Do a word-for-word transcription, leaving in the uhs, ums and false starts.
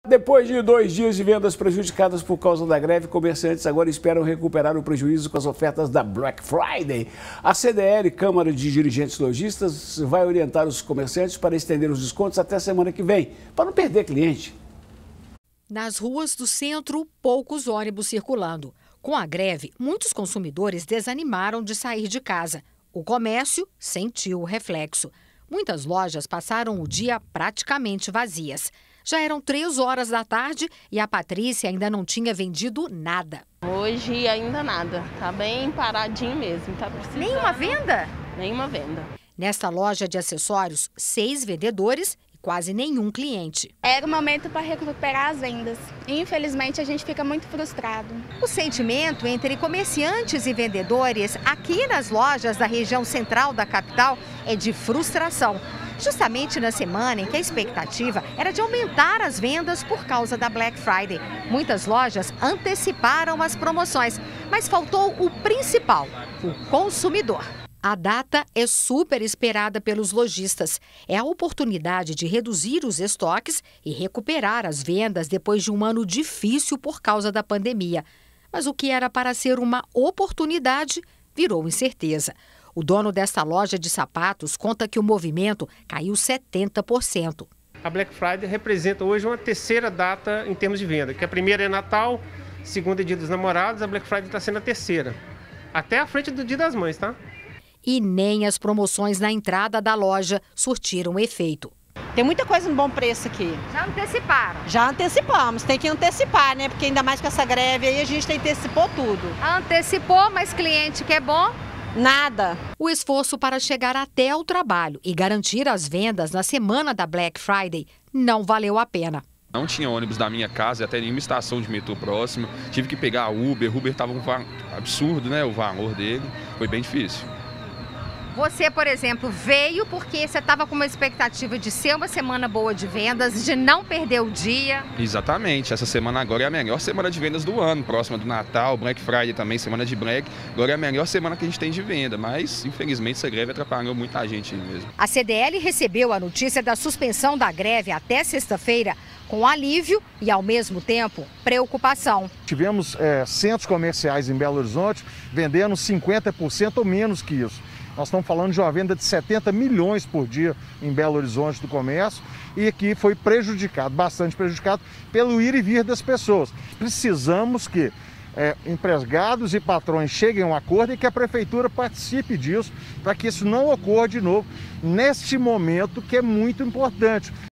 Depois de dois dias de vendas prejudicadas por causa da greve, comerciantes agora esperam recuperar o prejuízo com as ofertas da Black Friday. A C D L, Câmara de Dirigentes Lojistas, vai orientar os comerciantes para estender os descontos até a semana que vem, para não perder cliente. Nas ruas do centro, poucos ônibus circulando. Com a greve, muitos consumidores desanimaram de sair de casa. O comércio sentiu o reflexo. Muitas lojas passaram o dia praticamente vazias. Já eram três horas da tarde e a Patrícia ainda não tinha vendido nada. Hoje ainda nada, tá bem paradinho mesmo. Tá precisando... Nenhuma venda? Nenhuma venda. Nesta loja de acessórios, seis vendedores e quase nenhum cliente. Era o momento para recuperar as vendas. Infelizmente, a gente fica muito frustrado. O sentimento entre comerciantes e vendedores aqui nas lojas da região central da capital é de frustração. Justamente na semana em que a expectativa era de aumentar as vendas por causa da Black Friday. Muitas lojas anteciparam as promoções, mas faltou o principal, o consumidor. A data é super esperada pelos lojistas. É a oportunidade de reduzir os estoques e recuperar as vendas depois de um ano difícil por causa da pandemia. Mas o que era para ser uma oportunidade virou incerteza. O dono desta loja de sapatos conta que o movimento caiu setenta por cento. A Black Friday representa hoje uma terceira data em termos de venda, que a primeira é Natal, a segunda é Dia dos Namorados, a Black Friday está sendo a terceira. Até à frente do Dia das Mães, tá? E nem as promoções na entrada da loja surtiram efeito. Tem muita coisa no bom preço aqui. Já anteciparam? Já antecipamos, tem que antecipar, né? Porque ainda mais com essa greve aí a gente antecipou tudo. Antecipou, mas cliente que é bom? Nada. O esforço para chegar até o trabalho e garantir as vendas na semana da Black Friday não valeu a pena. Não tinha ônibus da minha casa até nenhuma estação de metrô próxima. Tive que pegar a Uber. Uber estava um absurdo, né? O valor dele. Foi bem difícil. Você, por exemplo, veio porque você estava com uma expectativa de ser uma semana boa de vendas, de não perder o dia. Exatamente. Essa semana agora é a melhor semana de vendas do ano, próxima do Natal, Black Friday também, semana de Black. Agora é a melhor semana que a gente tem de venda, mas infelizmente essa greve atrapalhou muita gente mesmo. A C D L recebeu a notícia da suspensão da greve até sexta-feira com alívio e, ao mesmo tempo, preocupação. Tivemos é, centros comerciais em Belo Horizonte vendendo cinquenta por cento ou menos que isso. Nós estamos falando de uma venda de setenta milhões por dia em Belo Horizonte do comércio e aqui foi prejudicado, bastante prejudicado, pelo ir e vir das pessoas. Precisamos que é, empregados e patrões cheguem a um acordo e que a prefeitura participe disso para que isso não ocorra de novo neste momento que é muito importante.